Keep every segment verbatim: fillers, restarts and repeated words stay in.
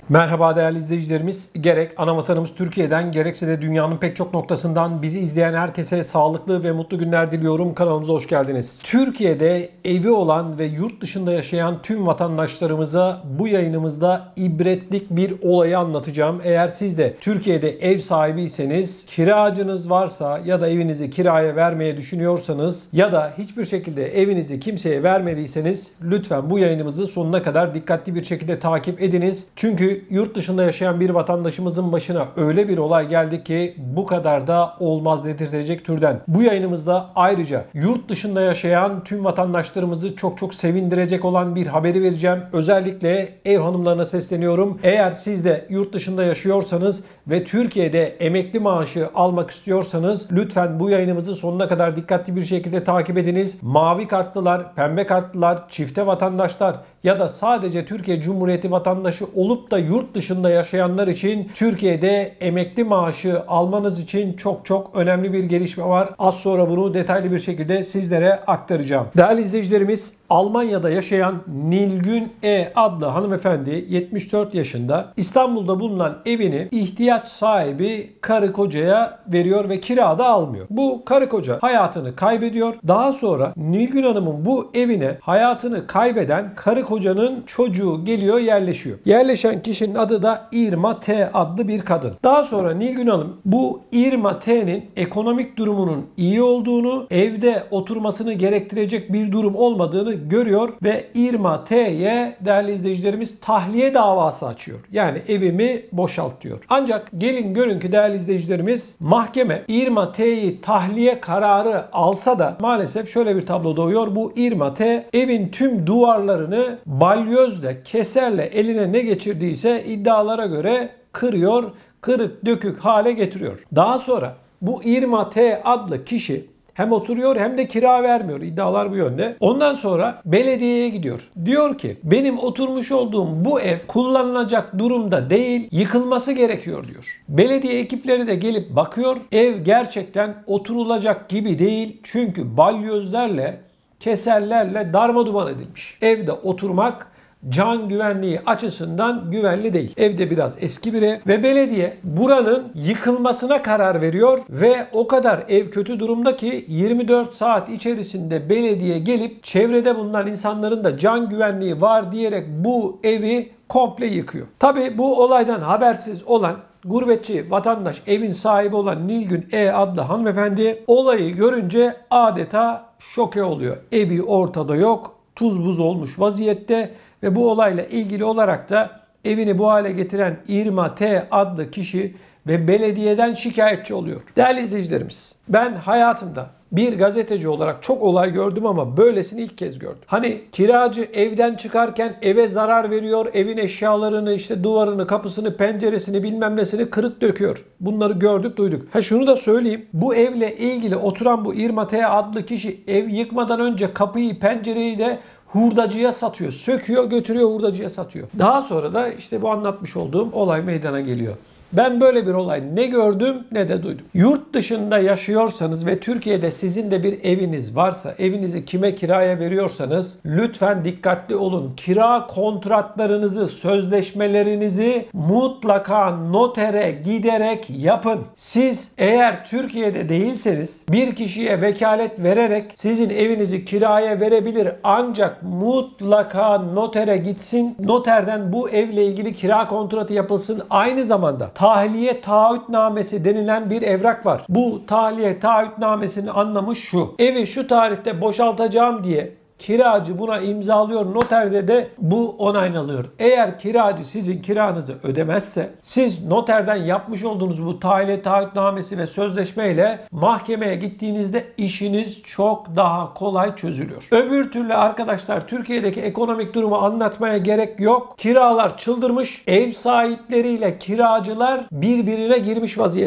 Merhaba değerli izleyicilerimiz. Gerek ana vatanımız Türkiye'den gerekse de dünyanın pek çok noktasından bizi izleyen herkese sağlıklı ve mutlu günler diliyorum. Kanalımıza hoş geldiniz. Türkiye'de evi olan ve yurt dışında yaşayan tüm vatandaşlarımıza bu yayınımızda ibretlik bir olayı anlatacağım. Eğer siz de Türkiye'de ev sahibiyseniz, kiracınız varsa ya da evinizi kiraya vermeye düşünüyorsanız ya da hiçbir şekilde evinizi kimseye vermediyseniz lütfen bu yayınımızı sonuna kadar dikkatli bir şekilde takip ediniz. Çünkü yurt dışında yaşayan bir vatandaşımızın başına öyle bir olay geldi ki bu kadar da olmaz dedirtecek türden. Bu yayınımızda ayrıca yurt dışında yaşayan tüm vatandaşlarımızı çok çok sevindirecek olan bir haberi vereceğim. Özellikle ev hanımlarına sesleniyorum. Eğer siz de yurt dışında yaşıyorsanız ve Türkiye'de emekli maaşı almak istiyorsanız lütfen bu yayınımızı sonuna kadar dikkatli bir şekilde takip ediniz. Mavi kartlılar, pembe kartlılar, çifte vatandaşlar ya da sadece Türkiye Cumhuriyeti vatandaşı olup da yurt dışında yaşayanlar için Türkiye'de emekli maaşı almanız için çok çok önemli bir gelişme var. Az sonra bunu detaylı bir şekilde sizlere aktaracağım. Değerli izleyicilerimiz, Almanya'da yaşayan Nilgün E adlı hanımefendi yetmiş dört yaşında İstanbul'da bulunan evini ihtiyaç sahibi karı kocaya veriyor ve kirada almıyor. Bu karı koca hayatını kaybediyor. Daha sonra Nilgün Hanım'ın bu evine hayatını kaybeden karı kocanın çocuğu geliyor, yerleşiyor. Yerleşen kişinin adı da İrma T adlı bir kadın. Daha sonra Nilgün Hanım bu İrma T'nin ekonomik durumunun iyi olduğunu, evde oturmasını gerektirecek bir durum olmadığını görüyor ve İrma T'ye değerli izleyicilerimiz tahliye davası açıyor. Yani evimi boşalt diyor. Ancak gelin görün ki değerli izleyicilerimiz, mahkeme İrma T'yi tahliye kararı alsa da maalesef şöyle bir tablo doğuyor. Bu İrma T evin tüm duvarlarını balyozla, keserle eline ne geçirdiyse iddialara göre kırıyor, kırık dökük hale getiriyor. Daha sonra bu İrma T adlı kişi hem oturuyor hem de kira vermiyor. İddialar bu yönde. Ondan sonra belediyeye gidiyor. Diyor ki benim oturmuş olduğum bu ev kullanılacak durumda değil, yıkılması gerekiyor diyor. Belediye ekipleri de gelip bakıyor. Ev gerçekten oturulacak gibi değil. Çünkü balyozlarla, keserlerle darmaduman edilmiş. Evde oturmak can güvenliği açısından güvenli değil. Evde biraz eski bir ev ve belediye buranın yıkılmasına karar veriyor ve o kadar ev kötü durumda ki yirmi dört saat içerisinde belediye gelip çevrede bulunan insanların da can güvenliği var diyerek bu evi komple yıkıyor. Tabii bu olaydan habersiz olan gurbetçi vatandaş, evin sahibi olan Nilgün E adlı hanımefendi olayı görünce adeta şoke oluyor. Evi ortada yok, tuz buz olmuş vaziyette ve bu olayla ilgili olarak da evini bu hale getiren İrma T adlı kişi ve belediyeden şikayetçi oluyor. Değerli izleyicilerimiz, ben hayatımda bir gazeteci olarak çok olay gördüm ama böylesini ilk kez gördüm. Hani kiracı evden çıkarken eve zarar veriyor, evin eşyalarını, işte duvarını, kapısını, penceresini, bilmem nesini kırık döküyor. Bunları gördük, duyduk. Ha şunu da söyleyeyim. Bu evle ilgili oturan bu İrma T adlı kişi ev yıkmadan önce kapıyı, pencereyi de hurdacıya satıyor. Söküyor, götürüyor, hurdacıya satıyor. Daha sonra da işte bu anlatmış olduğum olay meydana geliyor. Ben böyle bir olay ne gördüm ne de duydum. Yurt dışında yaşıyorsanız ve Türkiye'de sizin de bir eviniz varsa, evinizi kime kiraya veriyorsanız lütfen dikkatli olun. Kira kontratlarınızı, sözleşmelerinizi mutlaka notere giderek yapın. Siz eğer Türkiye'de değilseniz bir kişiye vekalet vererek sizin evinizi kiraya verebilir. Ancak mutlaka notere gitsin. Noterden bu evle ilgili kira kontratı yapılsın. Aynı zamanda tahliye taahhütnamesi denilen bir evrak var. Bu tahliye taahhütnamesinin anlamı şu: evi şu tarihte boşaltacağım diye kiracı buna imzalıyor. Noterde de bu onaylanıyor. Eğer kiracı sizin kiranızı ödemezse siz noterden yapmış olduğunuz bu tahliye taahhütnamesi ve sözleşmeyle mahkemeye gittiğinizde işiniz çok daha kolay çözülüyor. Öbür türlü arkadaşlar Türkiye'deki ekonomik durumu anlatmaya gerek yok. Kiralar çıldırmış. Ev sahipleriyle kiracılar birbirine girmiş vaziyette.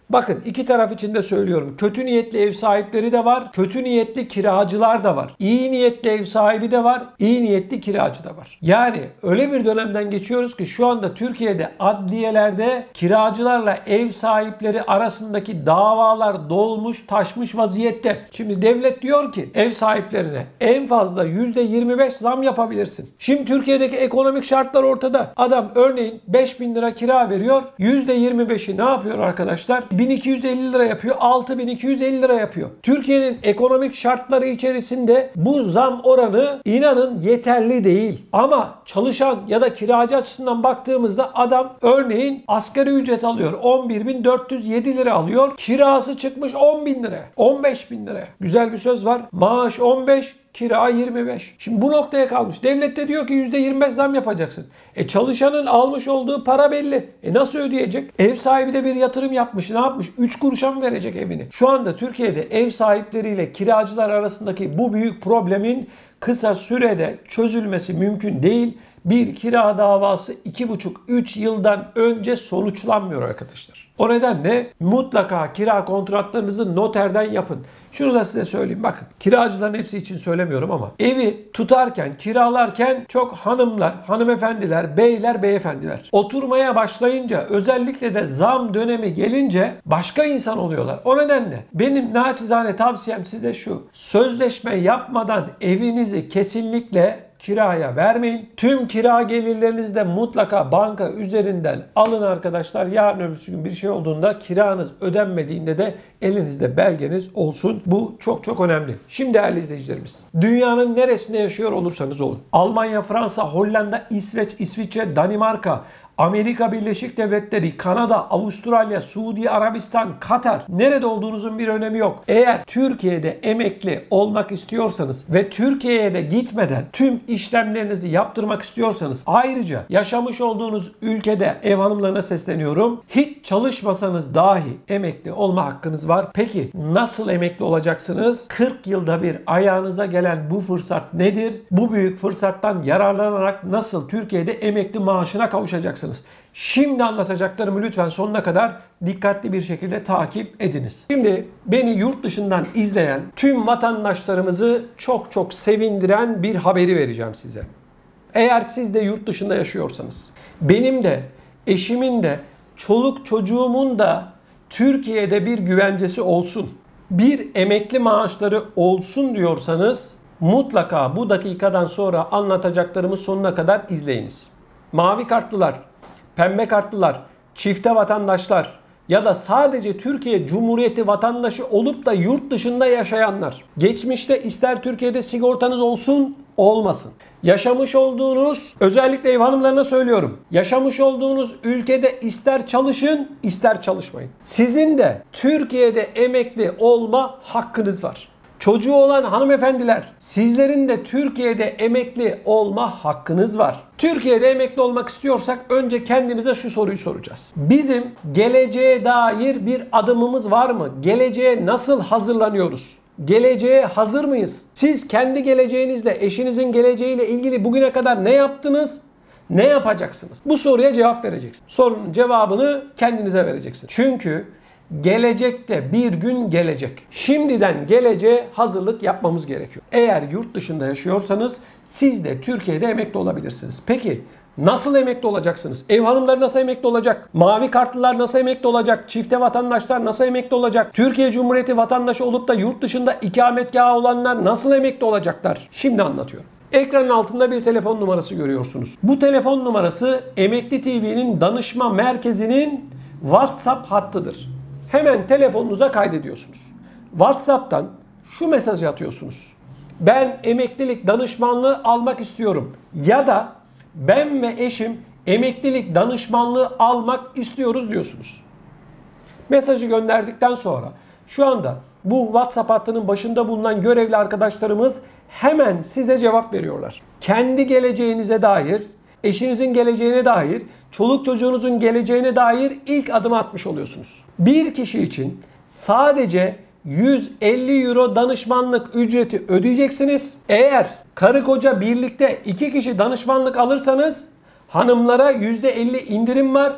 Bakın iki taraf için de söylüyorum. Kötü niyetli ev sahipleri de var. Kötü niyetli kiracılar da var. İyi niyetli ev sahibi de var. İyi niyetli kiracı da var. Yani öyle bir dönemden geçiyoruz ki şu anda Türkiye'de adliyelerde kiracılarla ev sahipleri arasındaki davalar dolmuş taşmış vaziyette. Şimdi devlet diyor ki ev sahiplerine en fazla yüzde yirmi beş zam yapabilirsin. Şimdi Türkiye'deki ekonomik şartlar ortada. Adam örneğin beş bin lira kira veriyor. yüzde yirmi beşi ne yapıyor arkadaşlar? bin iki yüz elli lira yapıyor. altı bin iki yüz elli lira yapıyor. Türkiye'nin ekonomik şartları içerisinde bu zam oranı inanın yeterli değil. Ama çalışan ya da kiracı açısından baktığımızda adam örneğin asgari ücret alıyor. on bir bin dört yüz yedi lira alıyor. Kirası çıkmış on bin lira. on beş bin lira. Güzel bir söz var. Maaş on beş, kira yirmi beş. Şimdi bu noktaya kalmış. Devlet de diyor ki yüzde yirmi beş zam yapacaksın. E çalışanın almış olduğu para belli. E nasıl ödeyecek? Ev sahibi de bir yatırım yapmış. Ne yapmış? üç kuruşa mı verecek evini? Şu anda Türkiye'de ev sahipleriyle kiracılar arasındaki bu büyük problemin kısa sürede çözülmesi mümkün değil. Bir kira davası iki buçuk üç yıldan önce sonuçlanmıyor arkadaşlar. O nedenle mutlaka kira kontratlarınızı noterden yapın. Şunu da size söyleyeyim. Bakın kiracıların hepsi için söylemiyorum ama evi tutarken, kiralarken çok hanımlar, hanımefendiler, beyler, beyefendiler oturmaya başlayınca özellikle de zam dönemi gelince başka insan oluyorlar. O nedenle benim naçizane tavsiyem size şu. Sözleşme yapmadan evinizi kesinlikle kiraya vermeyin. Tüm kira gelirlerinizi de mutlaka banka üzerinden alın arkadaşlar. Yarın öbürsü gün bir şey olduğunda kiranız ödenmediğinde de elinizde belgeniz olsun. Bu çok çok önemli. Şimdi değerli izleyicilerimiz, dünyanın neresinde yaşıyor olursanız olun. Almanya, Fransa, Hollanda, İsveç, İsviçre, Danimarka, Amerika Birleşik Devletleri, Kanada, Avustralya, Suudi Arabistan, Katar, nerede olduğunuzun bir önemi yok. Eğer Türkiye'de emekli olmak istiyorsanız ve Türkiye'ye de gitmeden tüm işlemlerinizi yaptırmak istiyorsanız, ayrıca yaşamış olduğunuz ülkede ev hanımlarına sesleniyorum. Hiç çalışmasanız dahi emekli olma hakkınız var. Peki nasıl emekli olacaksınız? kırk yılda bir ayağınıza gelen bu fırsat nedir? Bu büyük fırsattan yararlanarak nasıl Türkiye'de emekli maaşına kavuşacaksınız? Şimdi anlatacaklarımı lütfen sonuna kadar dikkatli bir şekilde takip ediniz. Şimdi beni yurt dışından izleyen tüm vatandaşlarımızı çok çok sevindiren bir haberi vereceğim size. Eğer siz de yurt dışında yaşıyorsanız, benim de, eşimin de, çoluk çocuğumun da Türkiye'de bir güvencesi olsun, bir emekli maaşları olsun diyorsanız mutlaka bu dakikadan sonra anlatacaklarımı sonuna kadar izleyiniz. Mavi kartlılar, pembe kartlılar, çifte vatandaşlar ya da sadece Türkiye Cumhuriyeti vatandaşı olup da yurt dışında yaşayanlar. Geçmişte ister Türkiye'de sigortanız olsun, olmasın. Yaşamış olduğunuz, özellikle ev hanımlarına söylüyorum. Yaşamış olduğunuz ülkede ister çalışın, ister çalışmayın. Sizin de Türkiye'de emekli olma hakkınız var. Çocuğu olan hanımefendiler, sizlerin de Türkiye'de emekli olma hakkınız var. Türkiye'de emekli olmak istiyorsak önce kendimize şu soruyu soracağız. Bizim geleceğe dair bir adımımız var mı? Geleceğe nasıl hazırlanıyoruz? Geleceğe hazır mıyız? Siz kendi geleceğinizle, eşinizin geleceğiyle ilgili bugüne kadar ne yaptınız? Ne yapacaksınız? Bu soruya cevap vereceksiniz. Sorunun cevabını kendinize vereceksiniz. Çünkü gelecekte bir gün gelecek. Şimdiden geleceğe hazırlık yapmamız gerekiyor. Eğer yurt dışında yaşıyorsanız siz de Türkiye'de emekli olabilirsiniz. Peki nasıl emekli olacaksınız? Ev hanımları nasıl emekli olacak? Mavi kartlılar nasıl emekli olacak? Çifte vatandaşlar nasıl emekli olacak? Türkiye Cumhuriyeti vatandaşı olup da yurt dışında ikametgahı olanlar nasıl emekli olacaklar? Şimdi anlatıyorum. Ekranın altında bir telefon numarası görüyorsunuz. Bu telefon numarası Emekli T V'nin danışma merkezinin WhatsApp hattıdır. Hemen telefonunuza kaydediyorsunuz. WhatsApp'tan şu mesajı atıyorsunuz. Ben emeklilik danışmanlığı almak istiyorum. Ya da ben ve eşim emeklilik danışmanlığı almak istiyoruz diyorsunuz. Mesajı gönderdikten sonra şu anda bu WhatsApp hattının başında bulunan görevli arkadaşlarımız hemen size cevap veriyorlar. Kendi geleceğinize dair, eşinizin geleceğine dair, çoluk çocuğunuzun geleceğine dair ilk adımı atmış oluyorsunuz. Bir kişi için sadece yüz elli euro danışmanlık ücreti ödeyeceksiniz. Eğer karı koca birlikte iki kişi danışmanlık alırsanız hanımlara yüzde elli indirim var.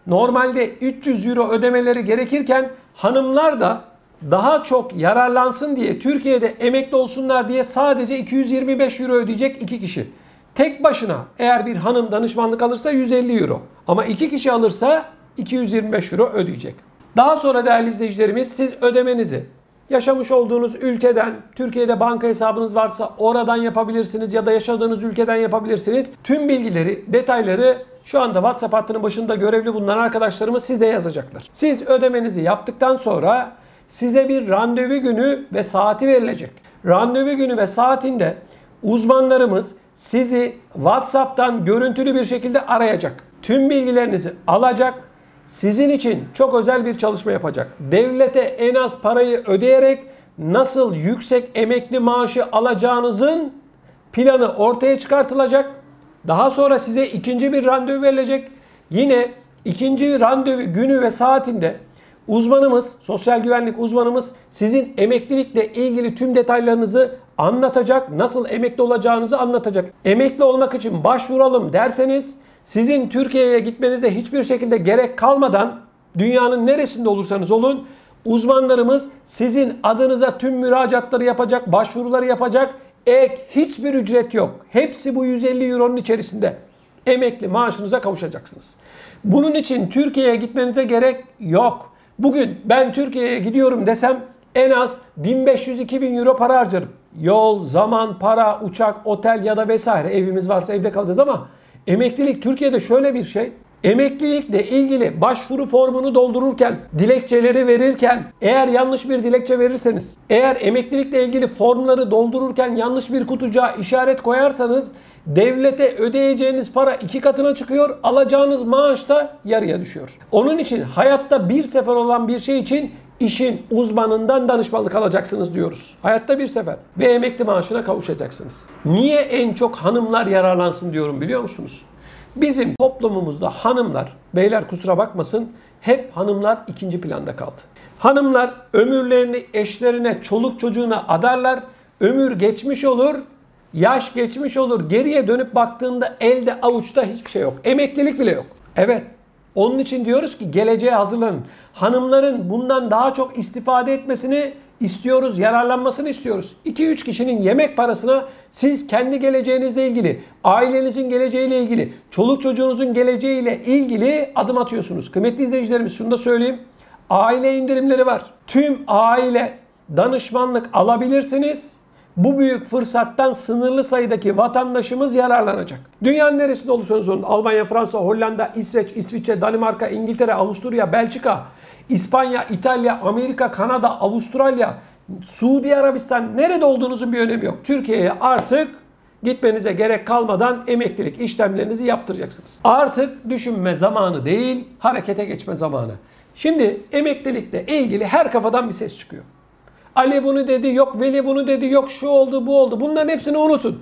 normalde üç yüz euro ödemeleri gerekirken hanımlar da daha çok yararlansın diye, Türkiye'de emekli olsunlar diye sadece iki yüz yirmi beş euro ödeyecek iki kişi. Tek başına eğer bir hanım danışmanlık alırsa yüz elli euro. Ama iki kişi alırsa iki yüz yirmi beş euro ödeyecek. Daha sonra değerli izleyicilerimiz, siz ödemenizi yaşamış olduğunuz ülkeden, Türkiye'de banka hesabınız varsa oradan yapabilirsiniz ya da yaşadığınız ülkeden yapabilirsiniz. Tüm bilgileri, detayları şu anda WhatsApp hattının başında görevli bulunan arkadaşlarımız size yazacaklar. Siz ödemenizi yaptıktan sonra size bir randevu günü ve saati verilecek. Randevu günü ve saatinde uzmanlarımız sizi WhatsApp'tan görüntülü bir şekilde arayacak. Tüm bilgilerinizi alacak. Sizin için çok özel bir çalışma yapacak. Devlete en az parayı ödeyerek nasıl yüksek emekli maaşı alacağınızın planı ortaya çıkartılacak. Daha sonra size ikinci bir randevu verilecek. Yine ikinci randevu günü ve saatinde uzmanımız, sosyal güvenlik uzmanımız sizin emeklilikle ilgili tüm detaylarınızı anlatacak. Nasıl emekli olacağınızı anlatacak. Emekli olmak için başvuralım derseniz sizin Türkiye'ye gitmenize hiçbir şekilde gerek kalmadan dünyanın neresinde olursanız olun uzmanlarımız sizin adınıza tüm müracaatları yapacak, başvuruları yapacak. Ek hiçbir ücret yok. Hepsi bu yüz elli euronun içerisinde. Emekli maaşınıza kavuşacaksınız. Bunun için Türkiye'ye gitmenize gerek yok. Bugün ben Türkiye'ye gidiyorum desem en az bin beş yüz iki bin euro para harcarım. Yol, zaman, para, uçak, otel ya da vesaire. Evimiz varsa evde kalacağız ama emeklilik Türkiye'de şöyle bir şey. Emeklilikle ilgili başvuru formunu doldururken, dilekçeleri verirken eğer yanlış bir dilekçe verirseniz, eğer emeklilikle ilgili formları doldururken yanlış bir kutucuğa işaret koyarsanız devlete ödeyeceğiniz para iki katına çıkıyor, alacağınız maaş da yarıya düşüyor. Onun için hayatta bir sefer olan bir şey için işin uzmanından danışmanlık alacaksınız diyoruz. Hayatta bir sefer ve emekli maaşına kavuşacaksınız. Niye en çok hanımlar yararlansın diyorum biliyor musunuz? Bizim toplumumuzda hanımlar, beyler kusura bakmasın, hep hanımlar ikinci planda kaldı. Hanımlar ömürlerini eşlerine, çoluk çocuğuna adarlar. Ömür geçmiş olur, yaş geçmiş olur. Geriye dönüp baktığında elde avuçta hiçbir şey yok. Emeklilik bile yok. Evet. Onun için diyoruz ki geleceğe hazırlanın. Hanımların bundan daha çok istifade etmesini istiyoruz, yararlanmasını istiyoruz. iki üç kişinin yemek parasına siz kendi geleceğinizle ilgili, ailenizin geleceğiyle ilgili, çoluk çocuğunuzun geleceğiyle ilgili adım atıyorsunuz. Kıymetli izleyicilerimiz şunu da söyleyeyim. Aile indirimleri var. Tüm aile danışmanlık alabilirsiniz. Bu büyük fırsattan sınırlı sayıdaki vatandaşımız yararlanacak. Dünyanın neresinde olursanız olun, Almanya, Fransa, Hollanda, İsveç, İsviçre, Danimarka, İngiltere, Avusturya, Belçika, İspanya, İtalya, Amerika, Kanada, Avustralya, Suudi Arabistan, nerede olduğunuzun bir önemi yok. Türkiye'ye artık gitmenize gerek kalmadan emeklilik işlemlerinizi yaptıracaksınız. Artık düşünme zamanı değil, harekete geçme zamanı. Şimdi emeklilikle ilgili her kafadan bir ses çıkıyor. Ali bunu dedi, yok Veli bunu dedi, yok şu oldu, bu oldu. Bunların hepsini unutun.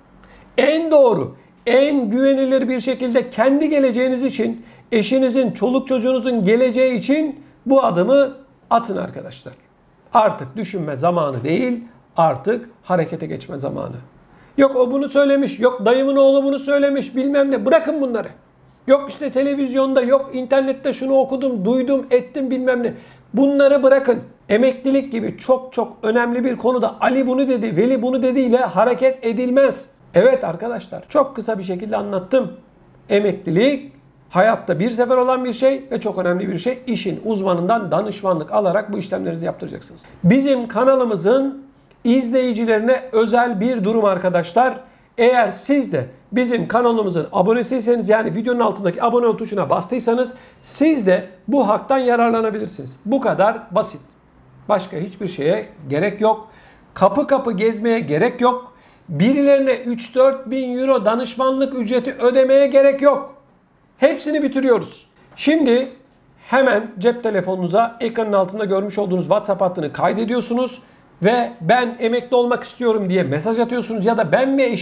En doğru, en güvenilir bir şekilde kendi geleceğiniz için, eşinizin, çoluk çocuğunuzun geleceği için bu adımı atın arkadaşlar. Artık düşünme zamanı değil, artık harekete geçme zamanı. Yok o bunu söylemiş, yok dayımın oğlu bunu söylemiş, bilmem ne. Bırakın bunları. Yok işte televizyonda, yok internette şunu okudum, duydum, ettim bilmem ne. Bunları bırakın. Emeklilik gibi çok çok önemli bir konuda Ali bunu dedi, Veli bunu dediyle hareket edilmez. Evet arkadaşlar, çok kısa bir şekilde anlattım. Emeklilik hayatta bir sefer olan bir şey ve çok önemli bir şey. İşin uzmanından danışmanlık alarak bu işlemlerinizi yaptıracaksınız. Bizim kanalımızın izleyicilerine özel bir durum arkadaşlar. Eğer siz de bizim kanalımızın abonesiyseniz, yani videonun altındaki abone ol tuşuna bastıysanız siz de bu haktan yararlanabilirsiniz. Bu kadar basit. Başka hiçbir şeye gerek yok. Kapı kapı gezmeye gerek yok. Birilerine üç dört bin euro danışmanlık ücreti ödemeye gerek yok. Hepsini bitiriyoruz. Şimdi hemen cep telefonunuza ekranın altında görmüş olduğunuz WhatsApp hattını kaydediyorsunuz ve ben emekli olmak istiyorum diye mesaj atıyorsunuz ya da ben ve eşim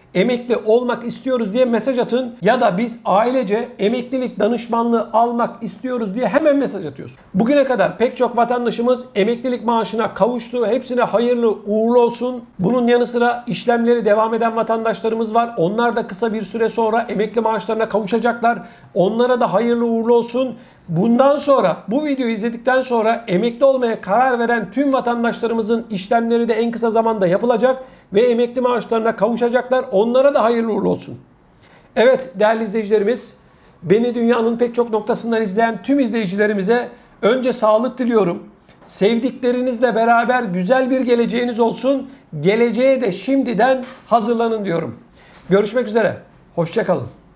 emekli olmak istiyoruz diye mesaj atın ya da biz ailece emeklilik danışmanlığı almak istiyoruz diye hemen mesaj atıyoruz. Bugüne kadar pek çok vatandaşımız emeklilik maaşına kavuştu. Hepsine hayırlı uğurlu olsun. Bunun yanı sıra işlemleri devam eden vatandaşlarımız var. Onlar da kısa bir süre sonra emekli maaşlarına kavuşacaklar. Onlara da hayırlı uğurlu olsun. Bundan sonra, bu videoyu izledikten sonra emekli olmaya karar veren tüm vatandaşlarımızın işlemleri de en kısa zamanda yapılacak ve emekli maaşlarına kavuşacaklar. Onlara da hayırlı uğurlu olsun. Evet değerli izleyicilerimiz, beni dünyanın pek çok noktasından izleyen tüm izleyicilerimize önce sağlık diliyorum. Sevdiklerinizle beraber güzel bir geleceğiniz olsun. Geleceğe de şimdiden hazırlanın diyorum. Görüşmek üzere. Hoşça kalın.